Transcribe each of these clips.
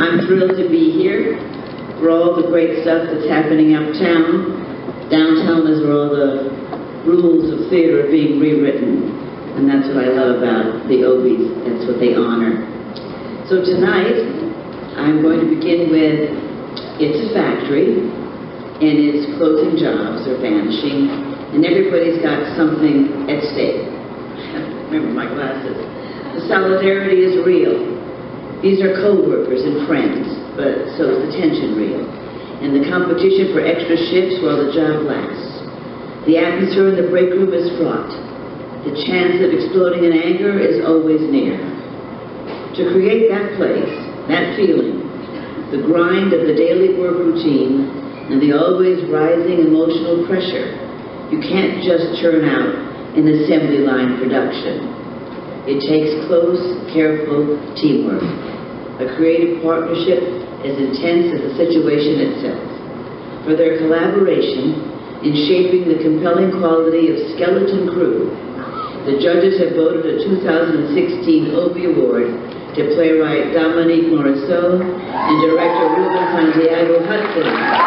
I'm thrilled to be here for all the great stuff that's happening uptown. Downtown is where all the rules of theater are being rewritten, and that's what I love about the OBIEs. That's what they honor. So tonight, I'm going to begin with It's a Factory, and its closing jobs are vanishing, and everybody's got something at stake. Remember my glasses. The solidarity is real. These are co-workers and friends, but so is the tension real. And the competition for extra shifts while the job lasts. The atmosphere in the break room is fraught. The chance of exploding in anger is always near. To create that place, that feeling, the grind of the daily work routine, and the always rising emotional pressure, you can't just churn out an assembly line production. It takes close, careful teamwork. A creative partnership as intense as the situation itself. For their collaboration in shaping the compelling quality of Skeleton Crew, the judges have voted a 2016 OBIE Award to playwright Dominique Morisseau and director Ruben Santiago-Hudson.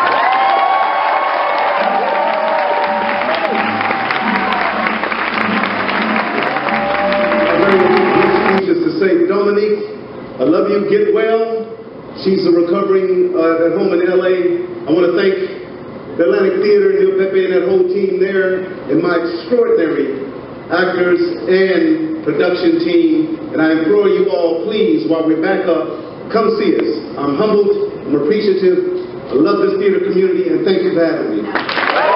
Just to say, Dominique, I love you, get well. She's recovering at home in LA. I want to thank the Atlantic Theater, Neil Pepe, and that whole team there, and my extraordinary actors and production team. And I implore you all, please, while we're back up, come see us. I'm humbled, I'm appreciative. I love this theater community, and thank you for having me.